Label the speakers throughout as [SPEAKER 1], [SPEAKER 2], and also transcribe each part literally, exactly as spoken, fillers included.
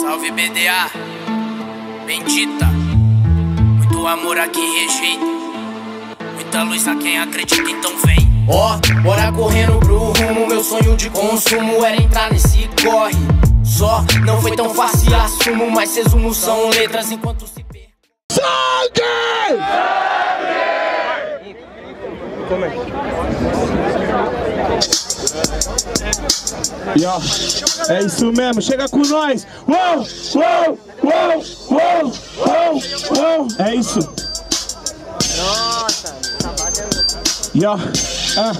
[SPEAKER 1] Salve B D A, bendita. Muito amor a quem rejeita, muita luz a quem acredita, então vem. Ó, oh, bora correndo pro rumo, meu sonho de consumo era entrar nesse corre. Só não foi tão fácil, assumo, mas resumo são letras enquanto se perde.
[SPEAKER 2] Sangue!
[SPEAKER 3] Como é?
[SPEAKER 2] E ó, é isso mesmo, chega com nós. Uou, uou, uou, uou, uou, uou. É isso.
[SPEAKER 3] Nossa,
[SPEAKER 2] e ó, ah.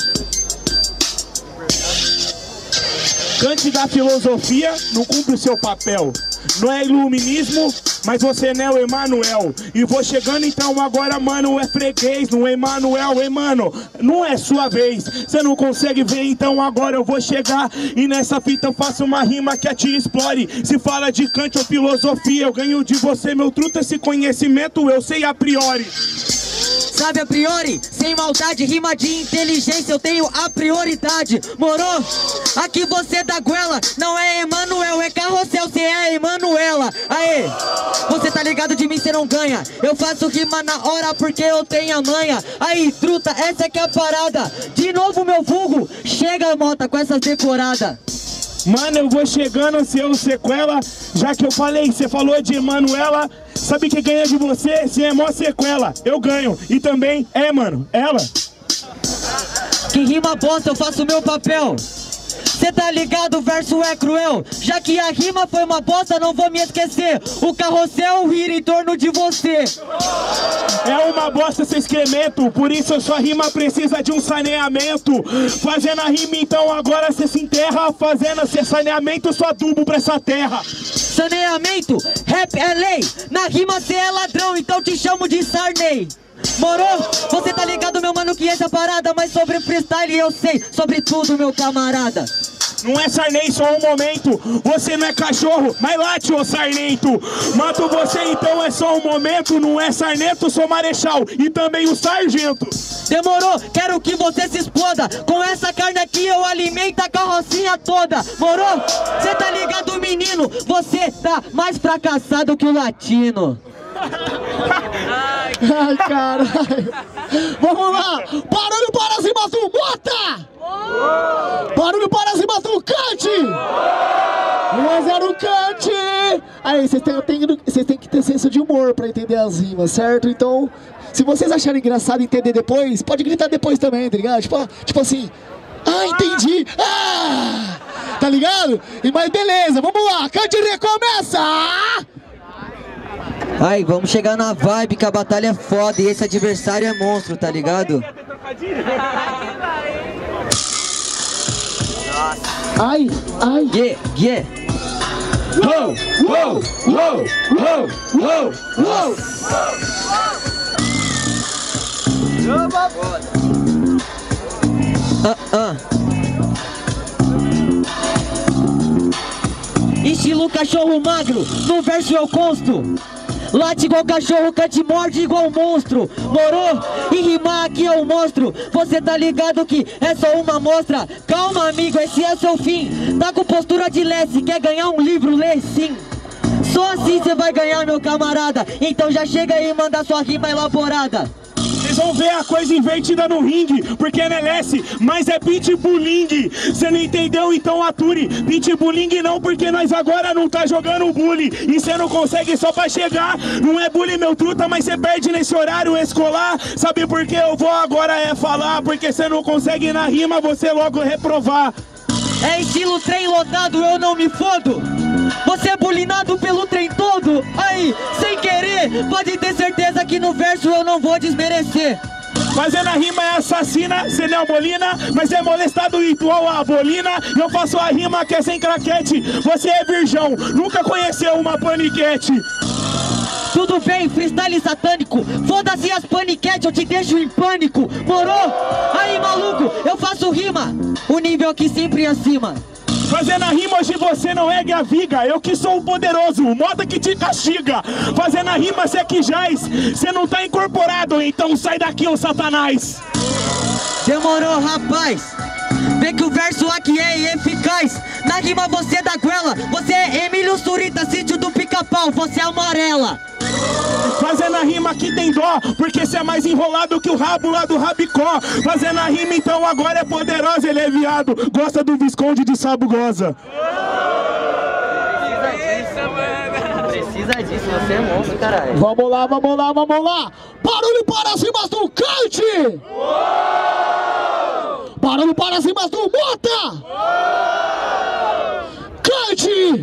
[SPEAKER 2] Kant da filosofia não cumpre o seu papel. Não é iluminismo, mas você não é o Emanuel. E vou chegando então agora, mano, é freguês no Emanuel, hein, mano? Não é sua vez, você não consegue ver, então agora eu vou chegar. E nessa fita eu faço uma rima que a te explore. Se fala de Kant ou filosofia, eu ganho de você, meu truta, esse conhecimento eu sei a priori.
[SPEAKER 4] Sabe a priori, sem maldade, rima de inteligência, eu tenho a prioridade. Morou? Aqui você da goela, não é Emanuel, é Carrossel, cê é a Emanuela. Aê, você tá ligado de mim, cê não ganha. Eu faço rima na hora porque eu tenho a manha. Aí, truta, essa é que é a parada. De novo meu vulgo, chega mota com essas decoradas.
[SPEAKER 2] Mano, eu vou chegando, seu sequela. Já que eu falei, você falou de Emanuela. Sabe que ganha de você? Se é mó sequela, eu ganho. E também é, mano, ela.
[SPEAKER 4] Que rima bosta, eu faço o meu papel. Cê tá ligado, o verso é cruel. Já que a rima foi uma bosta, não vou me esquecer. O carrossel rir em torno de você.
[SPEAKER 2] É uma bosta esse excremento, por isso a sua rima precisa de um saneamento. Fazendo a rima então agora cê se enterra. Fazendo esse saneamento, só adubo pra essa terra.
[SPEAKER 4] Saneamento, rap é lei. Na rima cê é ladrão, então te chamo de Sarney. Morou? Você tá ligado, meu mano, que essa parada. Mas sobre freestyle eu sei, sobre tudo, meu camarada.
[SPEAKER 2] Não é Sarney, só um momento. Você não é cachorro, mas late, ô sarnento. Mato você, então é só um momento. Não é sarnento, sou marechal e também o sargento.
[SPEAKER 4] Demorou, quero que você se exploda. Com essa carne aqui eu alimento a carrocinha toda. Morou? Cê tá ligado, menino? Você tá mais fracassado que o latino.
[SPEAKER 3] ai, caralho.
[SPEAKER 5] Vamos lá, barulho para cima do Mota! Barulho para cima do Kant! um a zero Kant! Aí, vocês têm, têm, têm que ter senso de humor pra entender as rimas, certo? Então, se vocês acharem engraçado entender depois, pode gritar depois também, tá ligado? Tipo, tipo assim, ah, entendi! Ah! Tá ligado? E, mas beleza, vamos lá, Kant recomeça!
[SPEAKER 4] Ai, vamos chegar na vibe que a batalha é foda e esse adversário é monstro, tá ligado?
[SPEAKER 5] Ai, ai.
[SPEAKER 4] Yeah, yeah.
[SPEAKER 2] Uou, uou, uou, uou, uou, uou.
[SPEAKER 4] Ah, ah. Estilo cachorro magro, no verso eu consto. Late igual cachorro, cante morde igual monstro. Morou? E rimar aqui eu mostro. Você tá ligado que é só uma amostra. Calma, amigo, esse é seu fim. Tá com postura de lesse, quer ganhar um livro? Lê sim. Só assim você vai ganhar, meu camarada. Então já chega aí e manda sua rima elaborada.
[SPEAKER 2] Vocês vão ver a coisa invertida no ringue, porque não é lesse, mas é pitbulling. Cê não entendeu, então ature. Pitbulling não, porque nós agora não tá jogando bullying. E cê não consegue só pra chegar. Não é bullying, meu truta, mas cê perde nesse horário escolar. Sabe por que eu vou agora é falar? Porque cê não consegue na rima, você logo reprovar.
[SPEAKER 4] É estilo trem lotado, eu não me fodo. Você é bulinado pelo trem todo. Aí, sem querer, pode ter certeza que no verso eu não vou desmerecer.
[SPEAKER 2] Fazendo a rima é assassina, cê não é bolina, mas é molestado igual a bolina. Eu faço a rima que é sem craquete. Você é virgão, nunca conheceu uma paniquete.
[SPEAKER 4] Tudo bem, freestyle satânico. Foda-se as paniquete, eu te deixo em pânico. Morou? Aí, maluco, eu faço rima. O nível aqui sempre acima.
[SPEAKER 2] Fazendo a rima hoje você não é gaviga. Eu que sou o poderoso, o moda que te castiga. Fazendo a rima cê que jaz. Cê não tá incorporado, então sai daqui, ô satanás.
[SPEAKER 4] Demorou, rapaz. Vê que o verso aqui é eficaz. Na rima você dá goela. Você é Emílio Surita, sítio do Pica-Pau, você é amarela.
[SPEAKER 2] Fazendo a rima aqui tem dó, porque cê é mais enrolado que o rabo lá do Rabicó. Fazendo a rima então agora é poderosa, ele é viado, gosta do Visconde de Sabugosa.
[SPEAKER 4] Precisa disso, você é monstro, caralho.
[SPEAKER 5] Vamos lá, vamos lá, vamos lá. Barulho para cima do Cante. Barulho para cima do Mota. Cante.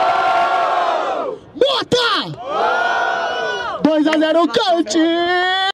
[SPEAKER 5] Mota. dois a zero Cante.